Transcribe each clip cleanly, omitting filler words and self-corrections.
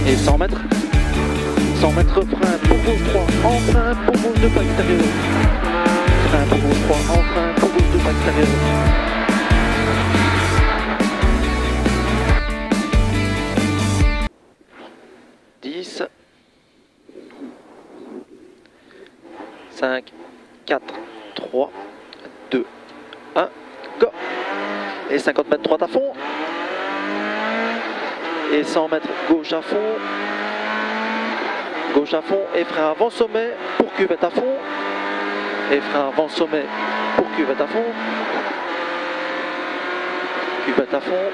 Et 100 mètres. 100 mètres, frein pour gauche 3, en frein pour gauche 2 pas extérieur. Frein pour gauche 3, en frein pour gauche 2 pas extérieur. 10, 5, 4, 3, 2, 1, go. Et 50 mètres droite à fond. Et 100 mètres gauche à fond. Gauche à fond et frein avant sommet pour cuvette à fond. Et frein avant sommet pour cuvette à fond. Cuvette à fond.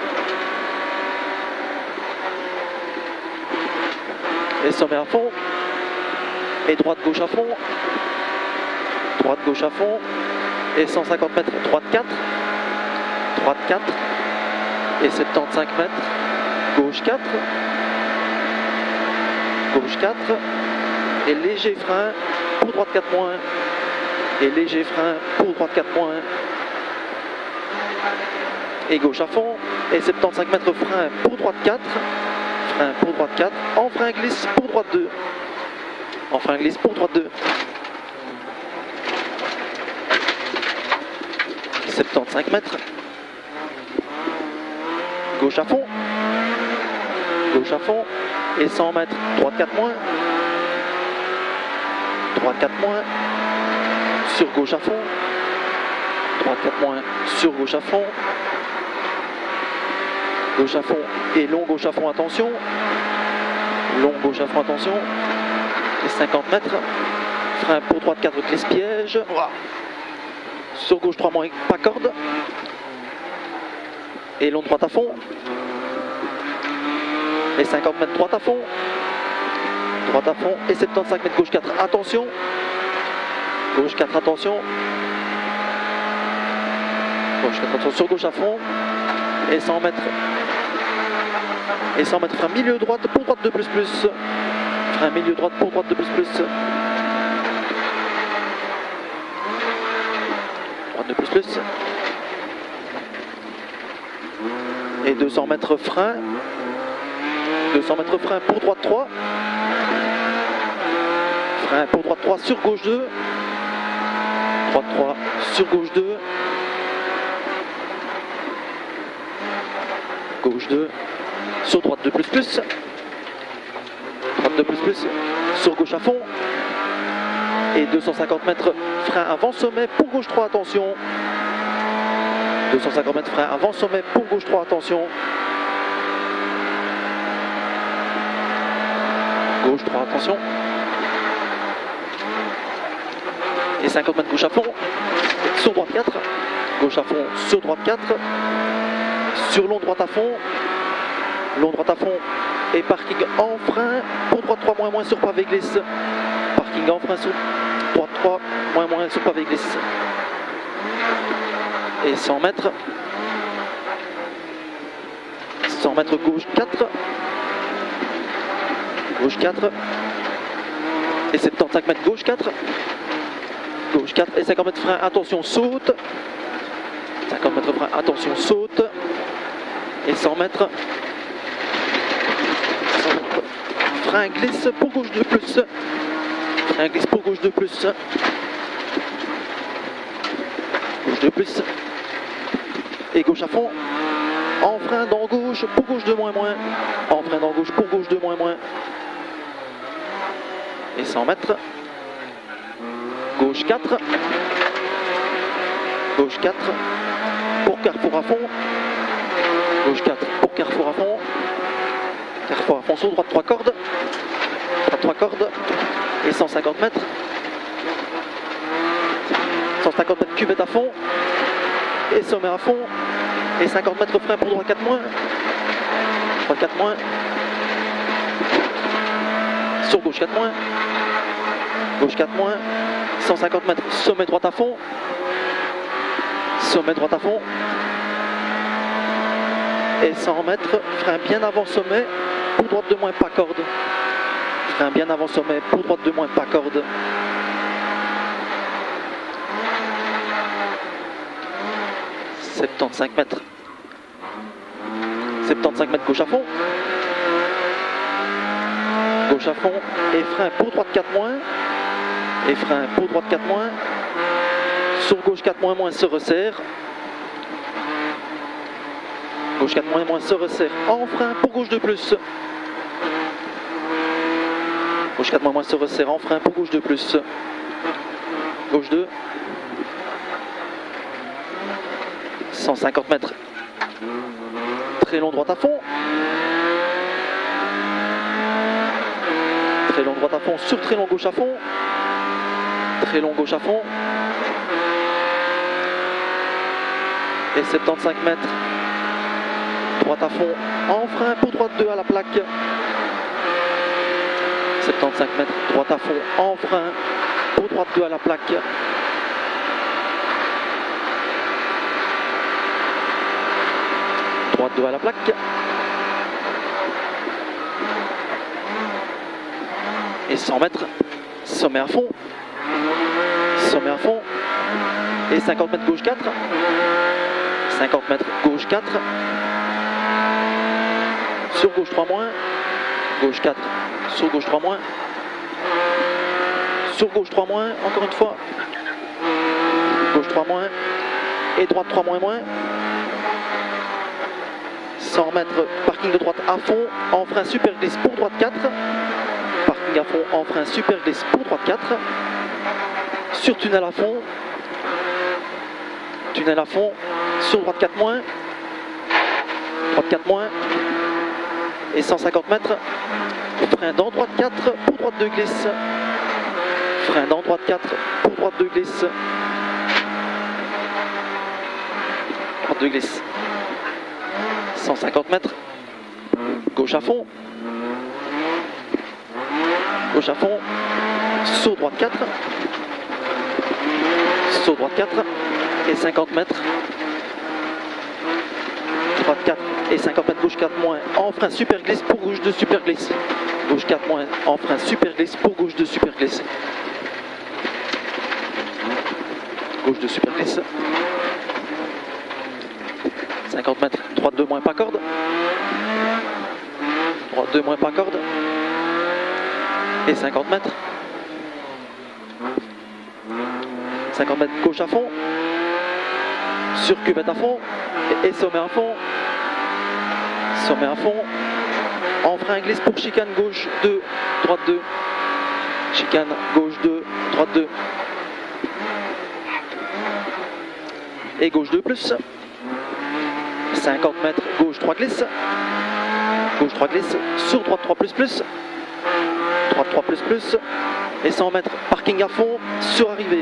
Et sommet à fond. Et droite gauche à fond. Droite gauche à fond. Et 150 mètres droite 4. Droite 4. Et 75 mètres gauche 4. Gauche 4. Et léger frein pour droite 4 moins. Et léger frein pour droite 4 moins. Et gauche à fond. Et 75 mètres frein pour droite 4. Frein pour droite 4. En frein glisse pour droite 2. En frein glisse pour droite 2. 75 mètres. Gauche à fond. Gauche à fond. Et 100 mètres. Droite 4 moins. Droite 4 moins. Sur gauche à fond. Droite 4 moins. Sur gauche à fond. Gauche à fond. Et long gauche à fond, attention. Long gauche à fond, attention. Et 50 mètres. Frein pour droite 4, glisse piège. Sur gauche 3 moins, pas corde. Et long droite à fond. Et 50 mètres droite à fond. Droite à fond. Et 75 mètres gauche 4, attention. Gauche 4, attention. Gauche 4, attention. Sur gauche à fond. Et 100 mètres. Et 100 mètres frein milieu droite pour droite 2 plus plus. Frein milieu droite pour droite 2 plus plus. Droite 2 plus plus. Et 200 mètres frein. 200 mètres frein pour droite 3. Frein pour droite 3 sur gauche 2. Droite 3 sur gauche 2. Gauche 2. Sur droite 2 plus plus. Droite 2 plus plus. Sur gauche à fond. Et 250 mètres frein avant sommet pour gauche 3, attention. 250 mètres frein avant sommet pour gauche 3, attention. Gauche 3, attention. Et 50 mètres gauche à fond. Sur droite 4. Gauche à fond, sur droite 4. Sur long droite à fond. Long droite à fond. Et parking en frein pour droite 3 moins moins sur pavé glisse. Parking en frein sur droite 3 moins moins sur pavé glisse. Et 100 mètres. 100 mètres gauche 4. Gauche 4. Et 75 mètres gauche 4. Gauche 4 et 50 mètres frein, attention, saute. 50 mètres frein, attention, saute. Et 100 mètres. 100 mètres. Frein glisse pour gauche 2 plus. Frein glisse pour gauche 2 plus. Gauche 2 plus. Et gauche à fond. En frein dans gauche pour gauche 2 moins moins. En frein dans gauche pour gauche 2 moins moins. Et 100 mètres. Gauche 4. Gauche 4. Pour carrefour à fond. Gauche 4 pour carrefour à fond. Carrefour à fond sur droite 3 cordes. Droite 3 cordes. Et 150 mètres. 150 mètres cuvette à fond. Et sommet à fond. Et 50 mètres frein pour droite 4 moins. Droite 4 moins. Sur gauche 4 moins. Gauche 4 moins. 150 mètres, sommet droite à fond. Sommet droite à fond. Et 100 mètres, frein bien avant sommet, pour droite de moins, pas corde. Frein bien avant sommet, pour droite de moins, pas corde. « 75 mètres. 75 mètres gauche à fond. gauche à fond et frein pour droite 4 moins. Et frein pour droite 4 moins. Sur gauche 4 moins moins se resserre. Gauche 4 moins moins se resserre en frein pour gauche 2 plus. Gauche 4 moins moins se resserre en frein pour gauche 2 plus. Gauche 2. 150 mètres. Très long droite à fond. Très long droite à fond sur très long gauche à fond. Très long gauche à fond. Et 75 mètres. Droite à fond en frein pour droite 2 à la plaque. 75 mètres. Droite à fond en frein pour droite 2 à la plaque. Droite 2 à la plaque. Et 100 mètres. Sommet à fond. Sommet à fond. Et 50 mètres gauche 4. 50 mètres gauche 4. Sur gauche 3 moins. Gauche 4. Sur gauche 3 moins. Sur gauche 3 moins. Encore une fois. Gauche 3 moins. Et droite 3 moins moins. 100 mètres, parking de droite à fond, en frein super glisse pour droite 4. Parking à fond, en frein super glisse pour droite 4. Sur tunnel à fond. Tunnel à fond, sur droite 4 moins. Droite 4 moins. Et 150 mètres. Frein dans droite 4 pour droite 2 glisse. Frein dans droite 4 pour droite 2 glisse. Droite 2 glisse. 150 mètres, gauche à fond, gauche à fond, saut droite 4, saut droite 4 et 50 mètres, droite 4 et 50 mètres, gauche 4 moins, en frein super glisse pour gauche 2 super glisse, gauche 4 moins, en frein super glisse pour gauche 2 super glisse, gauche 2 super glisse. 50 mètres, droite 2 moins pas corde. Droite 2 moins pas corde. Et 50 mètres. 50 mètres gauche à fond. Sur cuvette à fond. Et sommet à fond. Sommet à fond. En frein glisse pour chicane gauche 2, droite 2. Chicane gauche 2, droite 2. Et gauche 2 plus. 50 mètres, gauche 3 glisse. Gauche 3 glisse. Sur droite 3 plus plus. Droite 3 plus plus. Et 100 mètres, parking à fond, sur arrivée.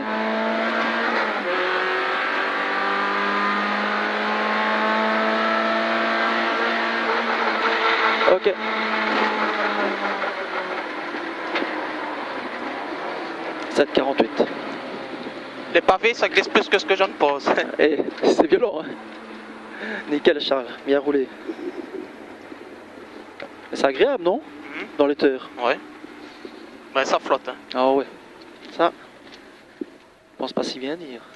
Ok. « 7,48. » Les pavés, ça glisse plus que ce que je ne pose. Et c'est violent, hein. Nickel Charles, bien roulé. C'est agréable, non? Dans les terres. Ouais. Ben ça flotte. Hein. Ah ouais. Ça, je pense pas si bien dire.